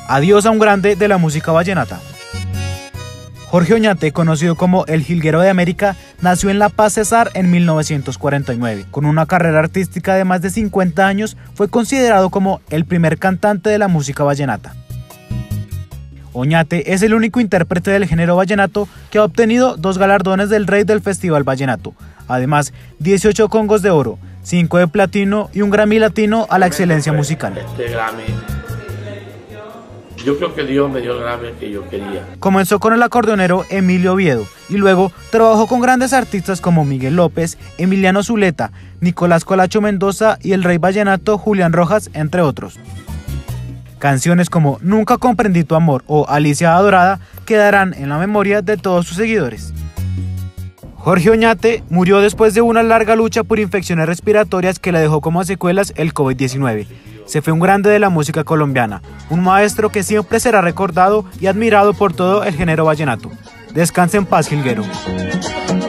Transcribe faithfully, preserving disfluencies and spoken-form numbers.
Adiós a un grande de la música vallenata. Jorge Oñate, conocido como el Jilguero de América, nació en La Paz, Cesar, en mil novecientos cuarenta y nueve. Con una carrera artística de más de cincuenta años, fue considerado como el primer cantante de la música vallenata. Oñate es el único intérprete del género vallenato que ha obtenido dos galardones del Rey del Festival Vallenato, además dieciocho Congos de Oro, cinco de Platino y un Grammy Latino a la excelencia musical. Este Grammy, yo creo que Dios me dio el Grammy que yo quería. Comenzó con el acordeonero Emilio Oviedo y luego trabajó con grandes artistas como Miguel López, Emiliano Zuleta, Nicolás Colacho Mendoza y el rey vallenato Julián Rojas, entre otros. Canciones como Nunca comprendí tu amor o Alicia Adorada quedarán en la memoria de todos sus seguidores. Jorge Oñate murió después de una larga lucha por infecciones respiratorias que le dejó como secuelas el COVID diecinueve. Se fue un grande de la música colombiana, un maestro que siempre será recordado y admirado por todo el género vallenato. Descanse en paz, Jilguero.